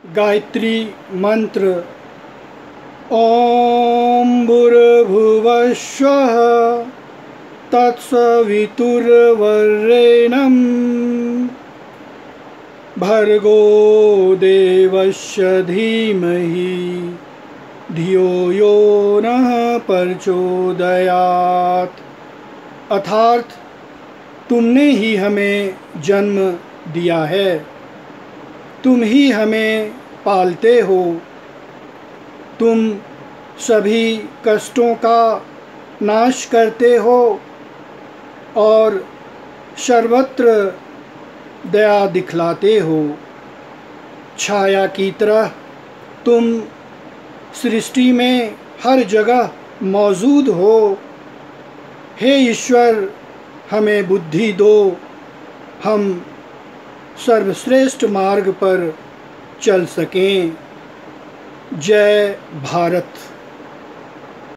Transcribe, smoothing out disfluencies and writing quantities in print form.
गायत्री मंत्र। ओम भूर्भुवः स्वः तत्सवितुर्वरेण्यं भर्गो देवस्य धीमहि धियो यो नः प्रचोदयात्। अर्थात तुमने ही हमें जन्म दिया है, तुम ही हमें पालते हो, तुम सभी कष्टों का नाश करते हो और सर्वत्र दया दिखलाते हो। छाया की तरह तुम सृष्टि में हर जगह मौजूद हो। हे ईश्वर, हमें बुद्धि दो, हम सर्वश्रेष्ठ मार्ग पर चल सकें। जय भारत।